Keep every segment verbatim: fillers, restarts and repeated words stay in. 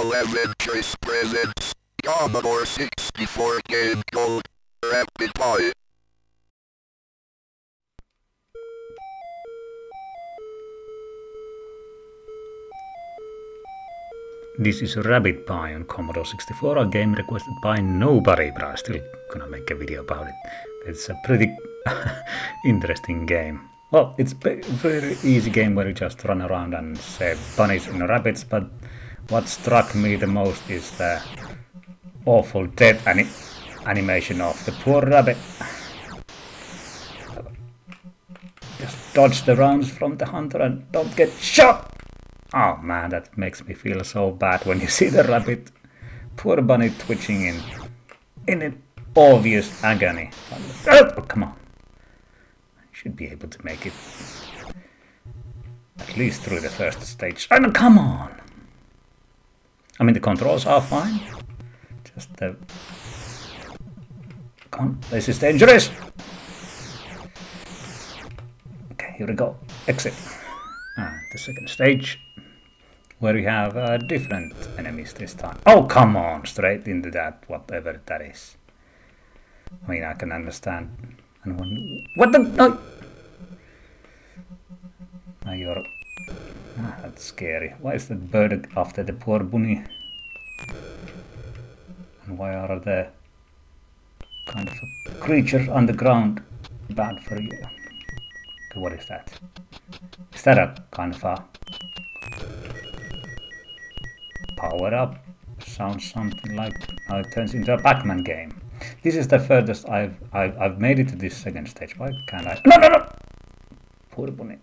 Polaventris presents Commodore sixty-four game called Rapid Pie. This is Rabbit Pie on Commodore sixty-four, a game requested by nobody, but I'm still gonna make a video about it. It's a pretty interesting game. Well, it's a very easy game where you just run around and save bunnies and rabbits, but what struck me the most is the awful death ani animation of the poor rabbit. Just dodge the rounds from the hunter and don't get shot! Oh man, that makes me feel so bad when you see the rabbit, poor bunny twitching in, in an obvious agony. Oh, come on. I should be able to make it at least through the first stage. Oh, no, come on! I mean, the controls are fine. Just the... Come on, this is dangerous! Okay, here we go. Exit. And the second stage, where we have uh, different enemies this time. Oh, come on! Straight into that, whatever that is. I mean, I can understand. And when, what the? No! Now you're... Ah, that's scary. Why is that bird after the poor bunny? And why are the kind of creatures on the ground bad for you? Okay, what is that? Is that a kind of a power up? Sounds something like how it turns into a Pac-Man game. This is the furthest I've, I've I've made it to this second stage. Why can't I? No, no, no! Poor bunny.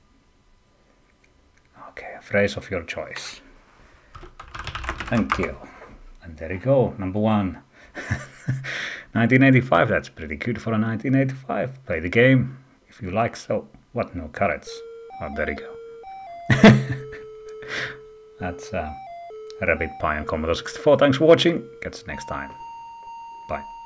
Okay, a phrase of your choice. Thank you. And there you go, number one. nineteen eighty-five, that's pretty good for a nineteen eighty-five. Play the game if you like so. What, no carrots? Oh, there you go. That's uh, Rabbit Pie on Commodore sixty-four. Thanks for watching. Catch you next time. Bye.